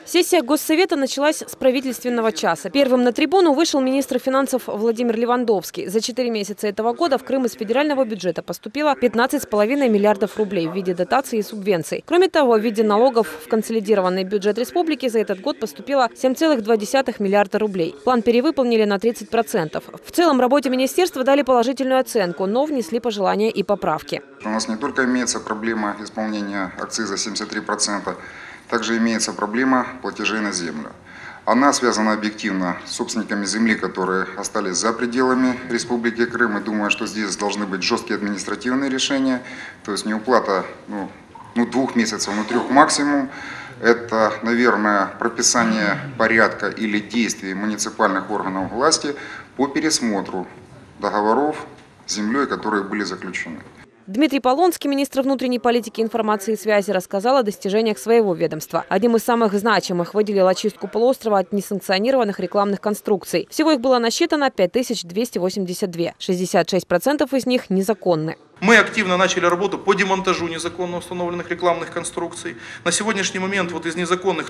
Сессия Госсовета началась с правительственного часа. Первым на трибуну вышел министр финансов Владимир Левандовский. За 4 месяца этого года в Крым из федерального бюджета поступило 15,5 миллиардов рублей в виде дотаций и субвенций. Кроме того, в виде налогов в консолидированный бюджет республики за этот год поступило 7,2 миллиарда рублей. План перевыполнили на 30%. В целом работе министерства дали положительную оценку, но внесли пожелания и поправки. У нас не только имеется проблема исполнения акциза 73%, также имеется проблема платежей на землю. Она связана объективно с собственниками земли, которые остались за пределами Республики Крым. И думаю, что здесь должны быть жесткие административные решения, то есть не уплата 2 месяцев, но 3 максимум. Это, наверное, прописание порядка или действий муниципальных органов власти по пересмотру договоров с землей, которые были заключены. Дмитрий Полонский, министр внутренней политики, информации и связи, рассказал о достижениях своего ведомства. Одним из самых значимых выделил очистку полуострова от несанкционированных рекламных конструкций. Всего их было насчитано 5282. 66% из них незаконны. Мы активно начали работу по демонтажу незаконно установленных рекламных конструкций. На сегодняшний момент из незаконных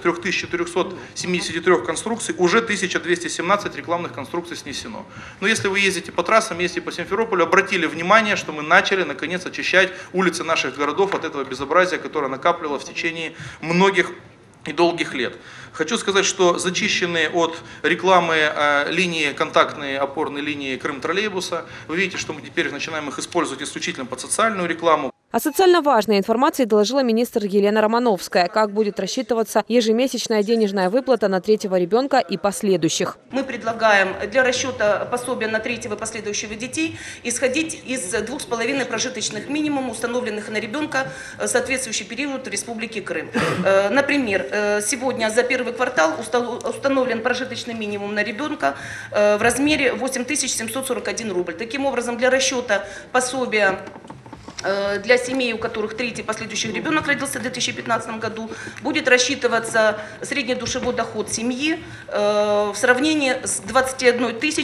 3473 конструкций уже 1217 рекламных конструкций снесено. Но если вы ездите по трассам, ездите по Симферополю, обратили внимание, что мы начали наконец очищать улицы наших городов от этого безобразия, которое накапливало в течение многих и долгих лет. Хочу сказать, что зачищенные от рекламы линии, контактные опорные линии Крым-троллейбуса, вы видите, что мы теперь начинаем их использовать исключительно под социальную рекламу. О социально важной информации доложила министр Елена Романовская. Как будет рассчитываться ежемесячная денежная выплата на 3-го ребенка и последующих. Мы предлагаем для расчета пособия на 3-го и последующего детей исходить из 2,5 прожиточных минимумов, установленных на ребенка в соответствующий период в Республике Крым. Например, сегодня за первый квартал установлен прожиточный минимум на ребенка в размере 8741 рубль. Таким образом, для расчета пособия для семей, у которых 3-й последующий ребенок родился в 2015 году, будет рассчитываться среднедушевой доход семьи в сравнении с 21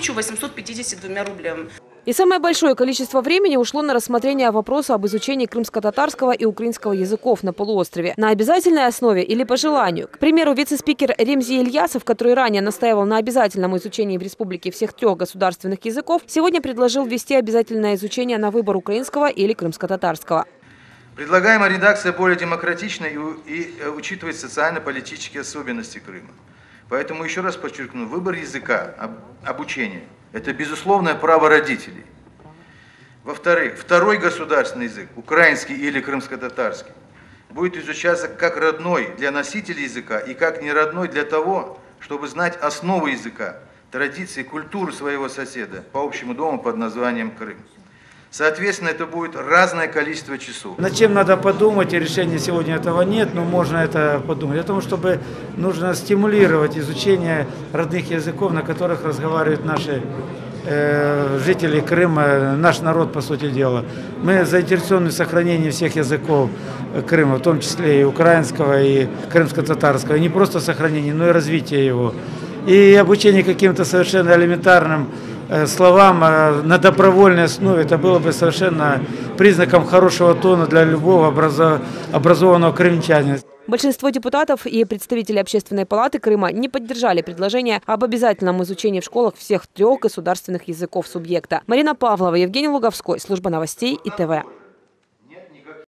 852 рублями. И самое большое количество времени ушло на рассмотрение вопроса об изучении крымско-татарского и украинского языков на полуострове. На обязательной основе или по желанию. К примеру, вице-спикер Ремзи Ильясов, который ранее настаивал на обязательном изучении в республике всех 3 государственных языков, сегодня предложил ввести обязательное изучение на выбор украинского или крымско-татарского. Предлагаемая редакция более демократична и учитывает социально-политические особенности Крыма. Поэтому еще раз подчеркну, выбор языка, обучения – это безусловное право родителей. Во-вторых, 2-й государственный язык, украинский или крымско-татарский, будет изучаться как родной для носителей языка и как неродной для того, чтобы знать основы языка, традиции, культуру своего соседа по общему дому под названием Крым. Соответственно, это будет разное количество часов. Над чем надо подумать, и решения сегодня этого нет, но можно это подумать. О том, чтобы нужно стимулировать изучение родных языков, на которых разговаривают наши жители Крыма, наш народ, по сути дела. Мы заинтересованы в сохранении всех языков Крыма, в том числе и украинского, и крымско-татарского. И не просто сохранение, но и развитие его. И обучение каким-то совершенно элементарным словам на добровольной основе, это было бы совершенно признаком хорошего тона для любого образованного крымчанина. Большинство депутатов и представителей Общественной палаты Крыма не поддержали предложение об обязательном изучении в школах всех 3 государственных языков субъекта. Марина Павлова, Евгений Луговской, служба новостей ИТВ.